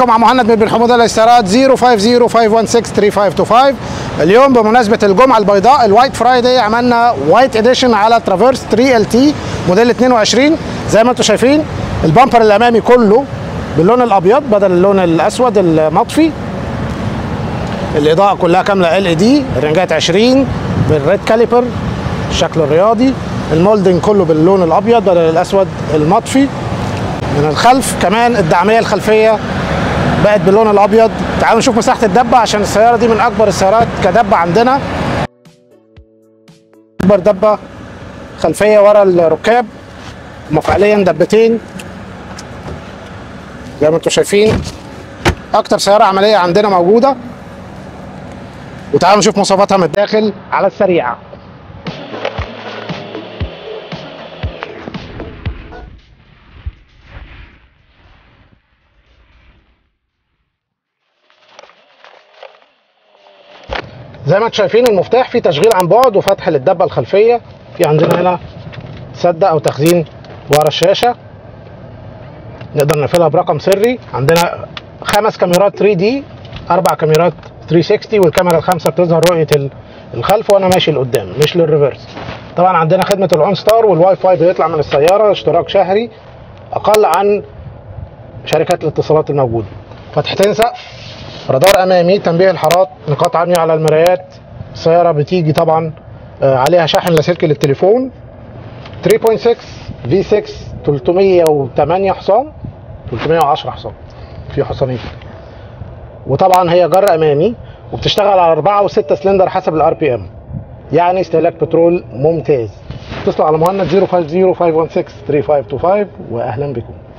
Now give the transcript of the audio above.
مع مهند بن حموده للاستيراد 050-516-3525. اليوم بمناسبه الجمعه البيضاء الوايت فرايداي عملنا وايت اديشن على ترافيرس 3 ال تي موديل 22. زي ما انتم شايفين البامبر الامامي كله باللون الابيض بدل اللون الاسود المطفي. الاضاءه كلها كامله ال اي دي، الرنجات 20 بالريد كاليبر الشكل الرياضي. المولدنج كله باللون الابيض بدل الاسود المطفي. من الخلف كمان الدعميه الخلفيه بقت باللون الابيض. تعالوا نشوف مساحه الدبه عشان السياره دي من اكبر السيارات كدبه عندنا. اكبر دبه خلفيه ورا الركاب، هما فعليا دبتين زي ما انتم شايفين. اكتر سياره عمليه عندنا موجوده. وتعالوا نشوف مواصفاتها من الداخل على السريع. زي ما انتم شايفين المفتاح فيه تشغيل عن بعد وفتح للدبه الخلفيه. في عندنا هنا سده او تخزين ورا الشاشه نقدر نقفلها برقم سري. عندنا 5 كاميرات 3 دي، 4 كاميرات 360، والكاميرا الخامسه بتظهر رؤيه الخلف وانا ماشي لقدام مش للريفرس. طبعا عندنا خدمه الاون ستار والواي فاي بيطلع من السياره، اشتراك شهري اقل عن شركات الاتصالات الموجوده. فتحتين سقف، رادار امامي، تنبيه الحارات، نقاط عمياء على المرايات. السياره بتيجي طبعا عليها شاحن لاسلكي للتليفون 3.6 V6 308 حصان، 310 حصان في حصانين. وطبعا هي جر امامي وبتشتغل على 4 و6 سلندر حسب الار بي ام، يعني استهلاك بترول ممتاز. اتصلوا على مهند 050-516-3525 واهلا بكم.